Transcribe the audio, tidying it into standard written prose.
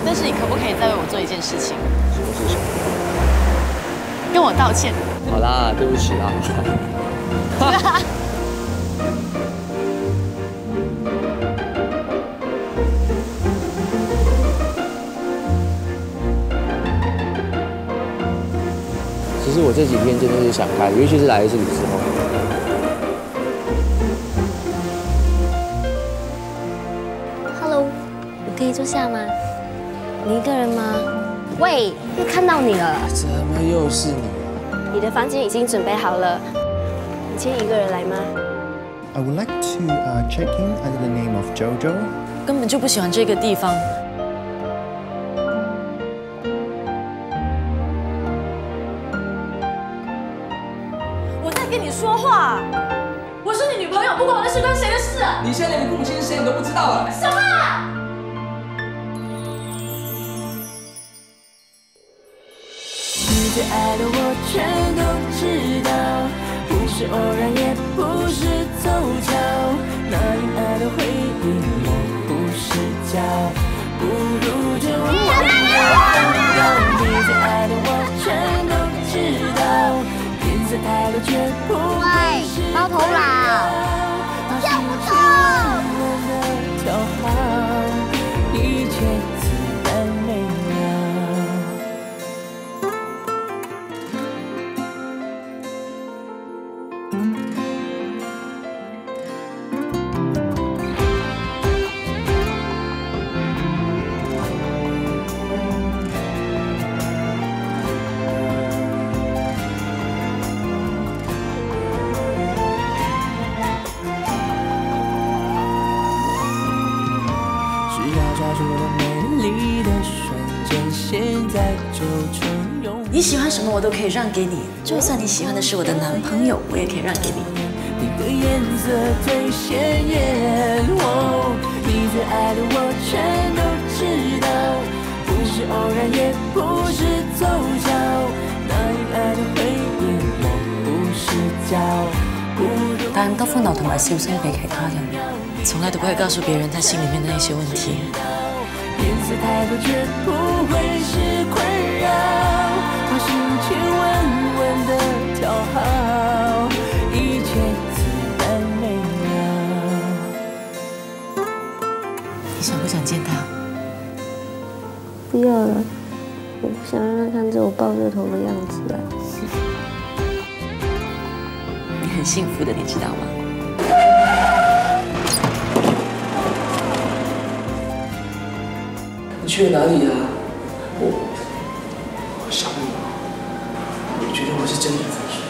但是你可不可以再为我做一件事情？ 什么事情？ 跟我道歉。 好啦，对不起啦。其实我这几天真的是想开，尤其是来了这里之后。 Hello， 我可以坐下吗？你一个人吗？喂，又看到你了。 怎么又是你？ 你的房间已经准备好了，你今天一个人来吗 I would like to check in under the name of Jojo. 根本就不喜欢这个地方。我在跟你说话，我是你女朋友，不管我的事关谁的事啊！ 你现在连你父母亲是谁你都不知道了。 什么？ 你最爱的我全都知道，不是偶然，也不是凑巧，那阴暗的回忆模糊视角，不如就忘掉。你最爱的我全都知道，颜色太多却不会是包头佬， 要不走。调好，一切自然美妙。 你喜欢什么我都可以让给你，就算你喜欢的是我的男朋友，我也可以让给你。 你的颜色最鲜艳，你最爱的我全都知道，不是偶然，也不是凑巧，那阴暗的回憶模糊視角。 但多歡樂同埋笑聲俾其他人，從來都不會告訴別人他心裡面的那些問題。 顏色太多卻不會是困擾，把心情穩穩地調好，一切自然美妙。 你想不想見他？ 不要了，我不想讓他看着我抱着頭的樣子啊。 你很幸福的，你知道嗎？ 你去了哪里啊？我想你，我觉得我是真的。